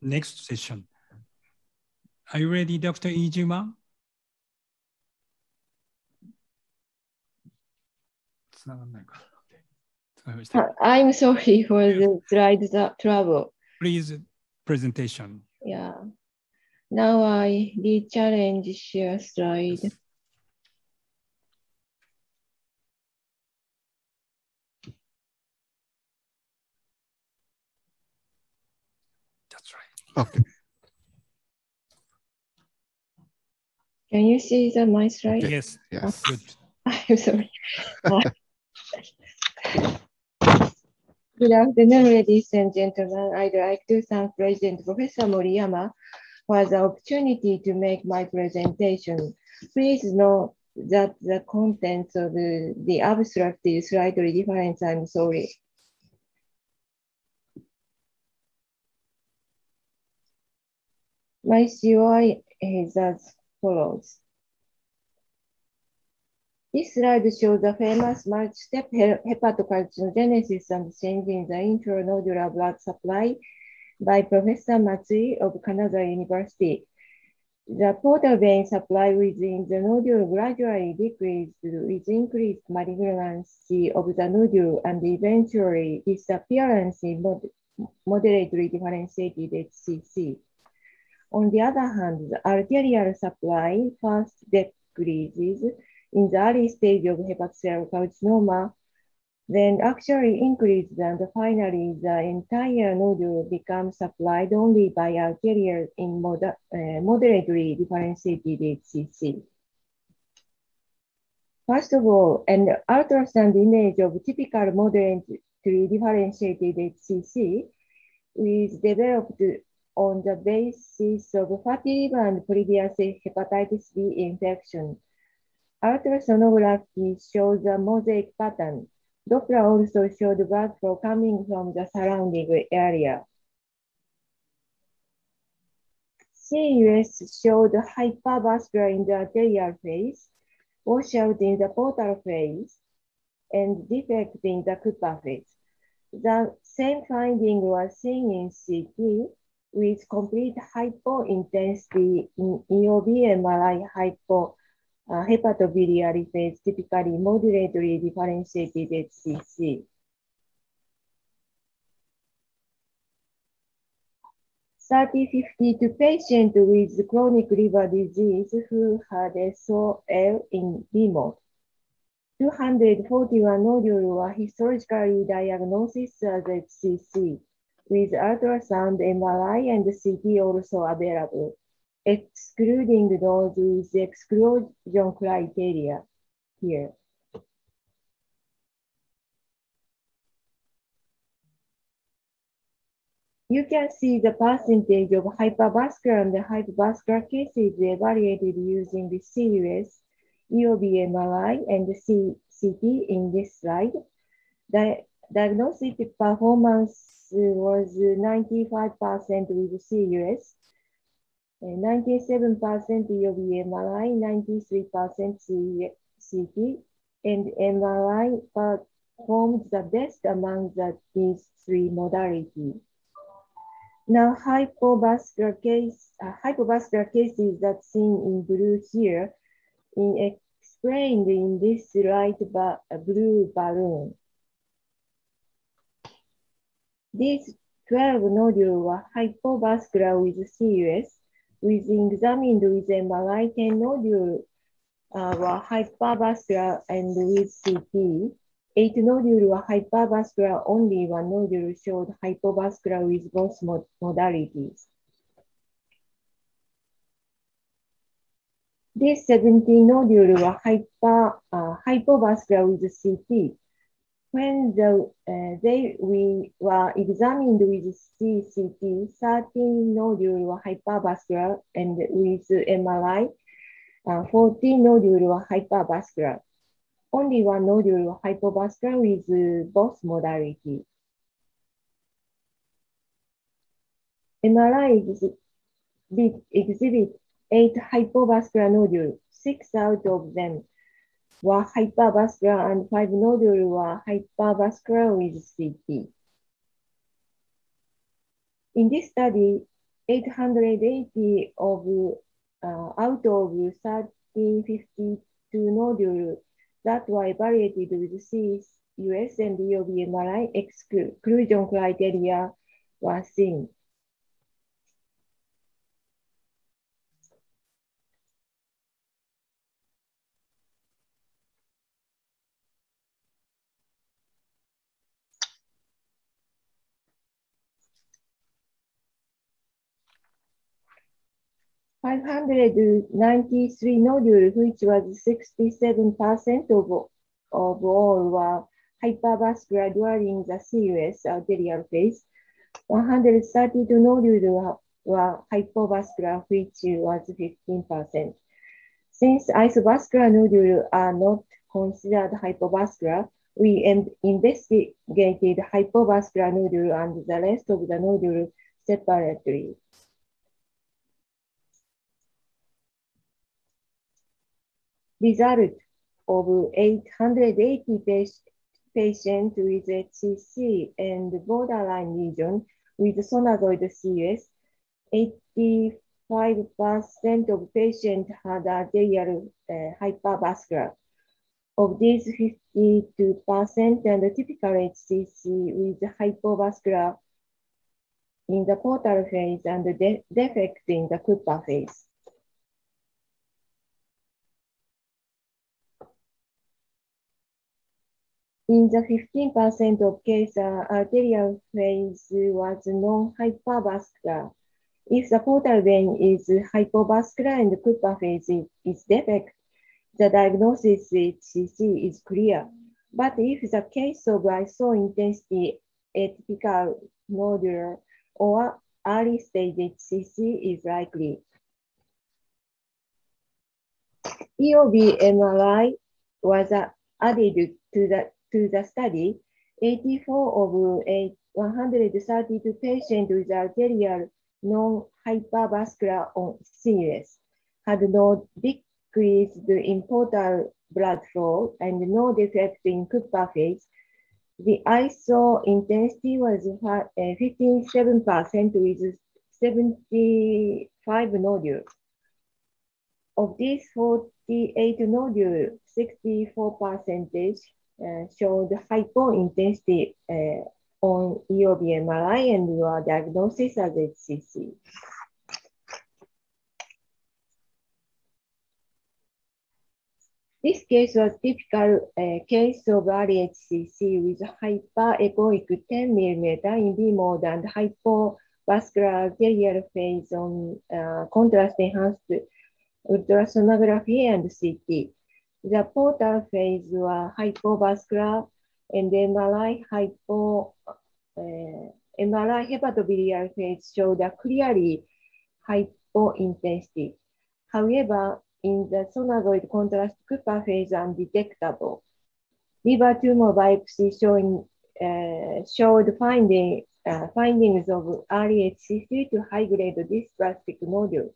next session. Are you ready, Dr. Iijima? I'm sorry for the slide trouble. Please, presentation. Yeah. Now I re-challenge share slide. Yes. That's right. Okay. Can you see my slide? Okay. Yes. Yes. Good. I'm sorry. Good afternoon, ladies and gentlemen. I'd like to thank President Professor Moriyama for the opportunity to make my presentation. Please note that the contents of the abstract is slightly different. I'm sorry. My COI is as follows. This slide shows the famous multi-step hepatocalcinogenesis and change in the intranodular blood supply by Professor Matsui of Kanagawa University. The portal vein supply within the nodule gradually decreased with increased malignancy of the nodule and eventually disappearance in moderately differentiated HCC. On the other hand, the arterial supply first decreases in the early stage of hepatocellular carcinoma, then actually increases, and finally the entire nodule becomes supplied only by arterial in moderately differentiated HCC. First of all, an ultrasound image of typical moderately differentiated HCC is developed on the basis of fatty liver and previous hepatitis B infection. Ultrasonography shows a mosaic pattern. Doppler also showed blood flow coming from the surrounding area. CUS showed hypervascular in the arterial phase, washout in the portal phase, and defect in the Cooper phase. The same finding was seen in CT with complete hypointensity in EOB MRI hepatobiliary phase, typically moderately differentiated HCC. 3052 patients with chronic liver disease who had SOL in remote. 241 nodules were historically diagnosed as HCC, with ultrasound, MRI, and CT also available, excluding those with exclusion criteria here. You can see the percentage of hypervascular and hypovascular cases evaluated using the CUS, EOB MRI, and CT in this slide. The diagnostic performance was 95% with CUS, 97% EOB MRI, 93% CT, and MRI performed the best among these three modalities. Now, hypovascular cases that's seen in blue here is explained in this light blue balloon. These 12 nodules were hypovascular with CUS. With examined with MRI, 10 nodules were hypervascular and with CT. 8 nodules were hypervascular, only 1 nodule showed hypovascular with both modalities. These 17 nodules were hypovascular with CT. When they were examined with CCT, 13 nodules were hypervascular, and with MRI, 14 nodules were hypervascular. Only 1 nodule was hypovascular with both modalities. MRI exhibit 8 hypovascular nodules. 6 out of them were hypervascular and 5 nodules were hypervascular with CT. In this study, 880 out of 1352 nodules that were evaluated with CUS and EOB MRI exclusion criteria were seen. $593 nodules, which was 67% of all, were hypervascular during the CUS arterial phase. 132 nodules were hypovascular, which was 15%. Since isovascular nodules are not considered hypovascular, we investigated hypovascular nodule and the rest of the nodule separately. Result of 880 patients with HCC and borderline lesion with sonogoid CUS, 85% of patients had arterial hypervascular. Of these, 52% and typical HCC with hypovascular in the portal phase and defect in the Cooper phase. In the 15% of cases, arterial phase was non-hypervascular. If the portal vein is hypovascular and the Cooper phase is defect, the diagnosis HCC is clear. But if the case of iso-intensity atypical nodular or early stage HCC is likely. EOB MRI was added to the study. 84 of 132 patients with arterial non-hypervascular on CUS had no decrease in portal blood flow and no defect in Cooper phase. The iso intensity was 57% with 75 nodules. Of these 48 nodules, 64% showed hypointensity on EOB MRI and were diagnosed as HCC. This case was typical case of early HCC with hyperechoic 10 mm in B mode and hypovascular arterial phase on contrast-enhanced ultrasonography and CT. The portal phase were hypovascular and MRI hepatobiliary phase showed a clearly hypointensity. However, in the sonogoid contrast Cooper phase undetectable. Liver tumor biopsy showed findings of early HCC to high-grade dysplastic nodule.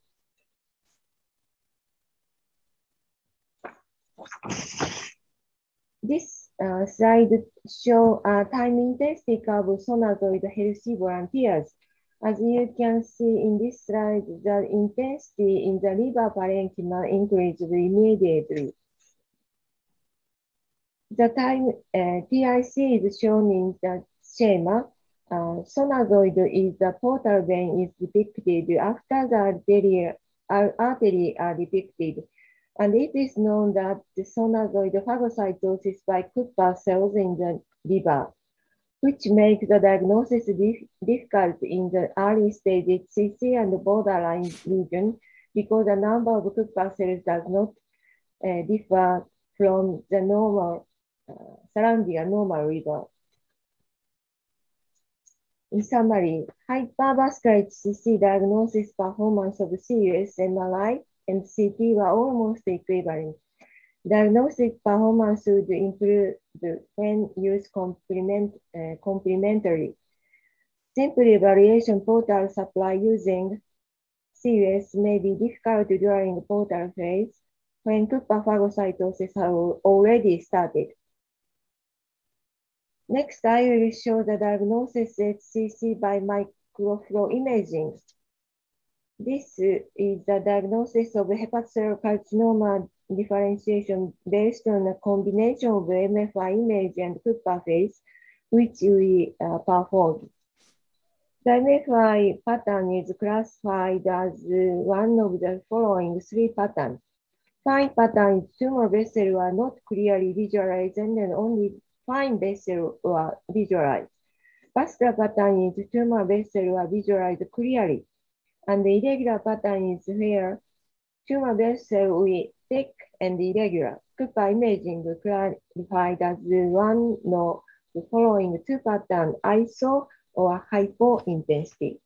This slide shows a time intensity curve of sonogoid healthy volunteers. As you can see in this slide, the intensity in the liver parenchyma increased immediately. The time TIC is shown in the schema. Sonogoid is the portal vein is depicted after the artery are depicted. And it is known that the sonogoid phagocytosis by Cooper cells in the liver, which makes the diagnosis difficult in the early stage HCC and borderline lesion because the number of Cooper cells does not differ from the normal surrounding a normal liver. In summary, hypervascular HCC diagnosis performance of CUS, MRI, and CT were almost equivalent. Diagnostic performance would improve when used complementary. Simple evaluation portal supply using CUS may be difficult during portal phase when Cooper phagocytosis have already started. Next, I will show the diagnosis HCC by microflow imaging. This is the diagnosis of hepatocellular carcinoma differentiation based on a combination of MFI image and Kupper phase, which we performed. The MFI pattern is classified as one of the following three patterns. Fine pattern is tumor vessels are not clearly visualized and then only fine vessels are visualized. Vascular pattern is tumor vessels are visualized clearly. And the irregular pattern is where tumor vessels will thick and irregular. Kupper imaging classified as one of the following two patterns, iso or hypo-intensity.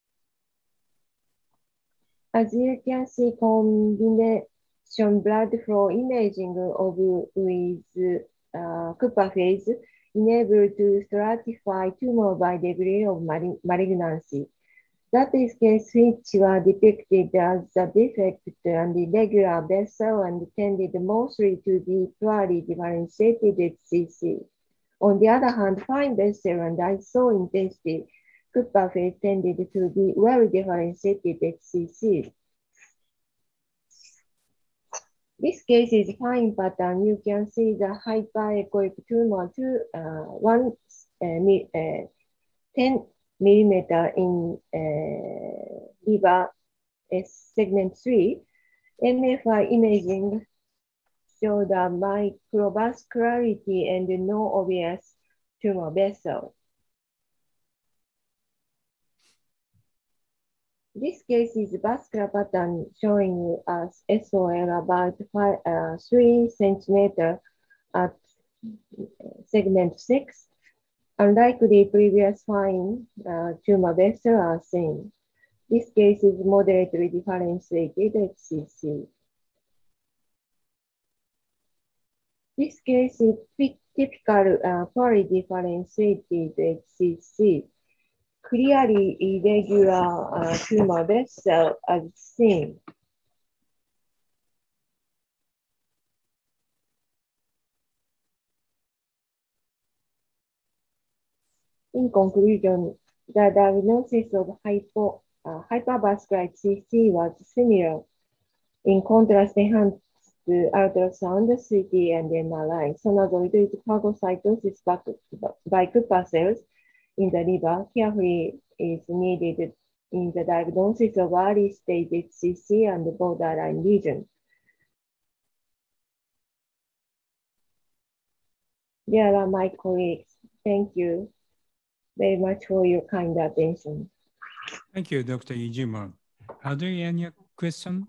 As you can see, combination blood flow imaging of with Kupper phase enable to stratify tumor by degree of malignancy. That is case which were depicted as a defect and irregular vessel and tended mostly to be poorly differentiated HCC. On the other hand, fine vessel and iso-intensity Kupper phase tended to be well differentiated HCC. This case is fine pattern. You can see the hyperechoic tumor to 10 millimeter in liver segment 3. MFI imaging show the microvascularity and no obvious tumor vessel. This case is vascular pattern showing us SOL about 3 centimeter at segment 6. Unlike the previous fine tumor vessel are seen. This case is moderately differentiated HCC. This case is typical poorly differentiated HCC. Clearly irregular tumor vessel as seen. In conclusion, the diagnosis of hypervascular HCC was similar. In contrast, enhanced ultrasound, CT, and MRI. Sonazoid phagocytosis by Kupper cells in the liver carefully is needed in the diagnosis of early stage HCC and borderline lesion. There are my colleagues. Thank you very much for your kind attention. Thank you, Dr. Iijima. Are there any questions?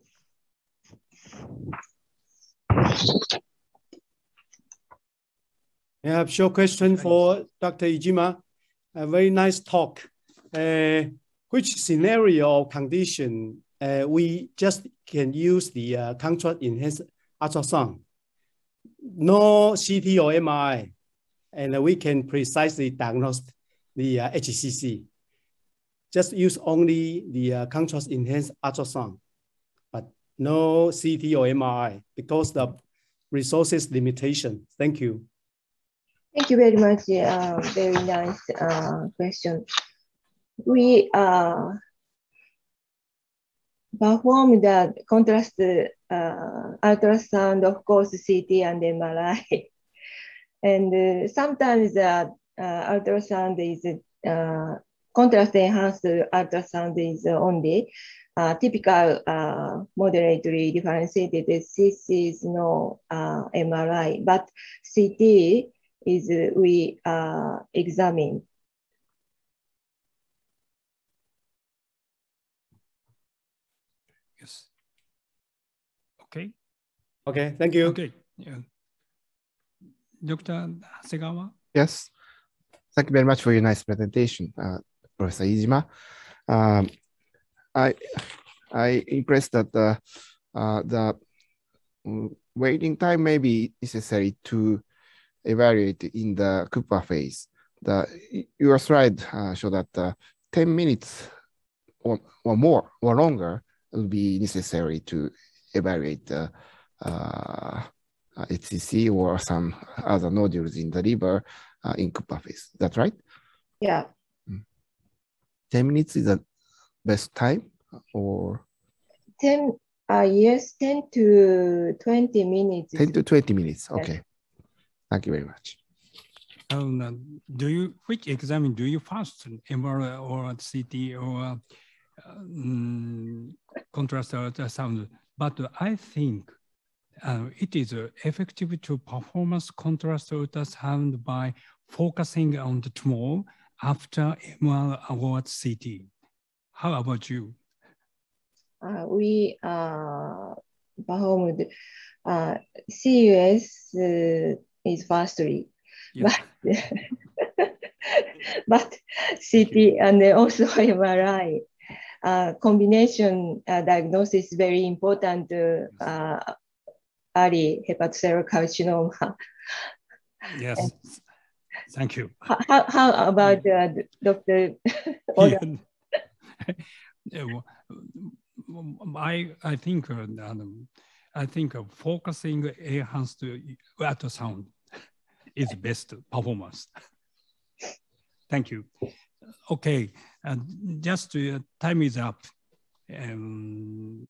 I have a short question for Dr. Iijima. A very nice talk. Which scenario or condition we just can use the contrast enhanced ultrasound? No CT or MRI, and we can precisely diagnose the HCC. Just use only the contrast enhanced ultrasound, but no CT or MRI because the resources limitation. Thank you. Thank you very much. Very nice question. We perform the contrast ultrasound, of course, CT and MRI. And sometimes the ultrasound is contrast enhanced ultrasound is only typical moderately differentiated. This is no MRI, but CT is we examine. Yes. Okay. Okay, thank you. Okay. Yeah. Dr. Hasegawa? Yes. Thank you very much for your nice presentation, Professor Iijima. I impressed that the waiting time may be necessary to evaluate in the Kupper phase. Your slide show that 10 minutes or more or longer will be necessary to evaluate HCC or some other nodules in the liver in Kupper phase. That's right? Yeah. 10 minutes is the best time or 10, yes, 10 to 20 minutes. 10 to 20 minutes? Okay. Thank you very much. Which exam do you first, MRI or CT or contrast ultrasound? But I think it is effective to performance contrast ultrasound by focusing on the tumor after MRI or CT. How about you? We performed CUS is firstly, Yeah. but CT and also MRI combination diagnosis is very important. Early hepatocellular carcinoma. Yes. Thank you. How about Dr. Oda? I think focusing enhanced ultrasound is best performance. Thank you. Okay, just time is up.